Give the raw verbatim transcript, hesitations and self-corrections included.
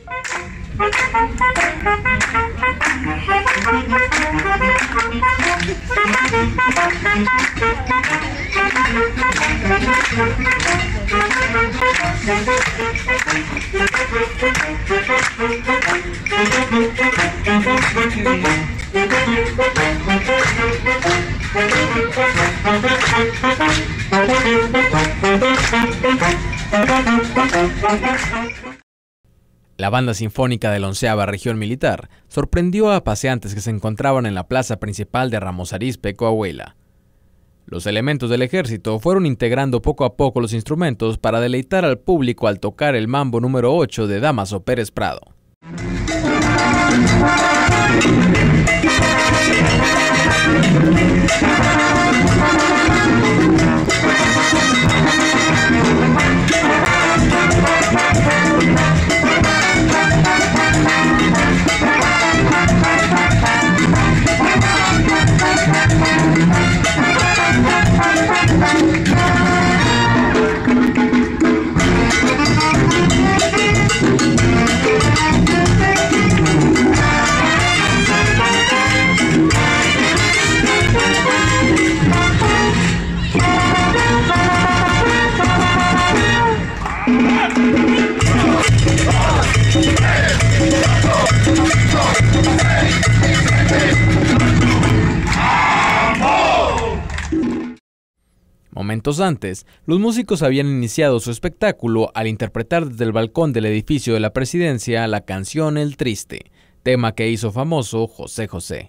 La Banda Sinfónica de la onceava Región Militar sorprendió a paseantes que se encontraban en la plaza principal de Ramos Arizpe, Coahuila. Los elementos del ejército fueron integrando poco a poco los instrumentos para deleitar al público al tocar el mambo número ocho de Dámaso Pérez Prado. Momentos antes, los músicos habían iniciado su espectáculo al interpretar desde el balcón del edificio de la presidencia la canción El Triste, tema que hizo famoso José José.